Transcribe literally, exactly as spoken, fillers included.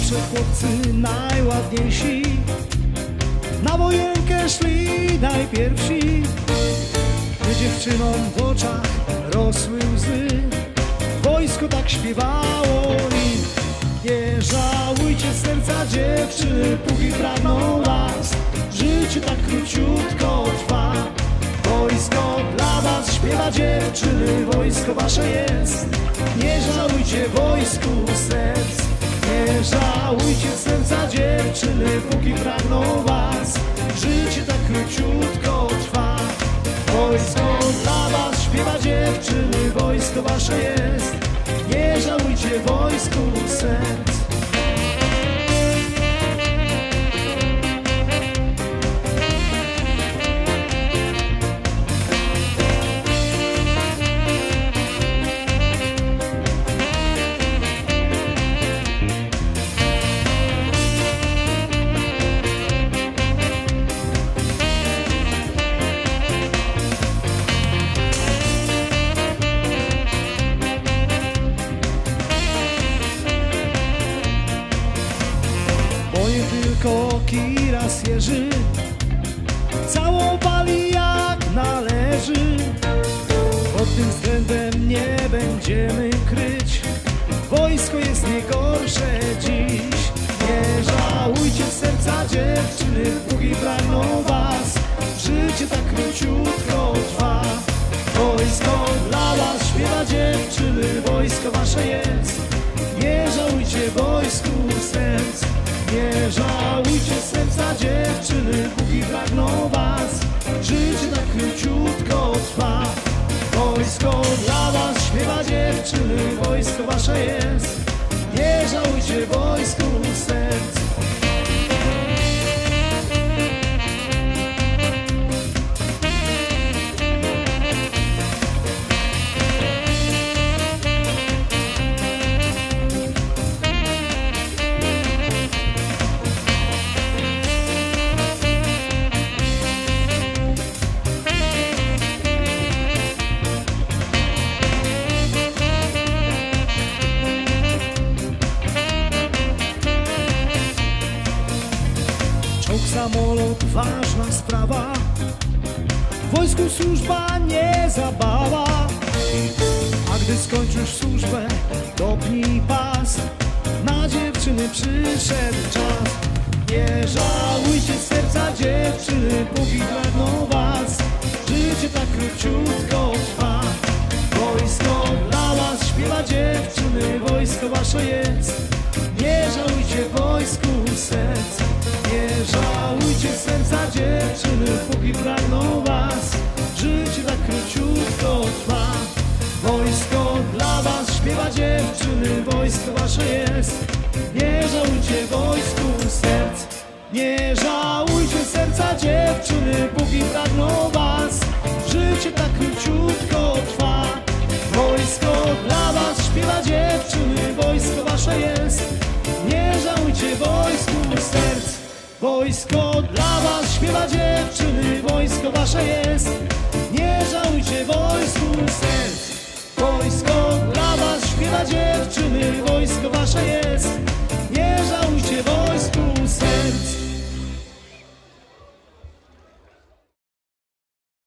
Nasze chłopcy najładniejsi na wojenkę szli najpierwsi. Gdy dziewczynom w oczach rosły łzy, wojsko tak śpiewało im: nie żałujcie serca dziewczyny, póki pragną was, życie tak króciutko trwa. Wojsko dla was śpiewa dziewczyny, wojsko wasze jest. Nie żałujcie wojsku serc, nie żałujcie serca dziewczyny, póki pragną was, życie tak króciutko trwa. Wojsko dla was śpiewa dziewczyny, wojsko wasze jest. Nie żałujcie wojsku serc. Tylko kiras jeży całowali jak należy. Pod tym względem nie będziemy kryć, wojsko jest nie gorsze dziś. Nie żałujcie serca dziewczyny, póki pragną was, życie tak króciutko trwa. Wojsko dla was śpiewa dziewczyny, wojsko wasze jest. Nie żałujcie wojsku serc. Nie żałujcie serca dziewczyny, póki pragną was, życie tak króciutko trwa. Wojsko dla was śpiewa dziewczyny, wojsko wasze jest. Nie żałujcie wojsku serc. Samolot ważna sprawa, w wojsku służba nie zabawa. A gdy skończysz służbę, dopnij pas, na dziewczyny przyszedł czas. Nie żałujcie serca dziewczyny, póki pragną was, życie tak króciutko trwa. Wojsko dla was śpiewa dziewczyny, wojsko wasze jest. Nie żałujcie wojsku serc. Nie żałujcie serca dziewczyny, póki pragną was, życie tak króciutko trwa. Wojsko dla was śpiewa dziewczyny, wojsko wasze jest. Nie żałujcie wojsku serc. Nie żałujcie serca dziewczyny, póki pragną was, życie tak króciutko trwa. Wojsko dla was śpiewa dziewczyny, wojsko wasze jest. Nie żałujcie wojsku serc. Wojsko dla was śpiewa dziewczyny, wojsko wasze jest. Nie żałujcie wojsku serc.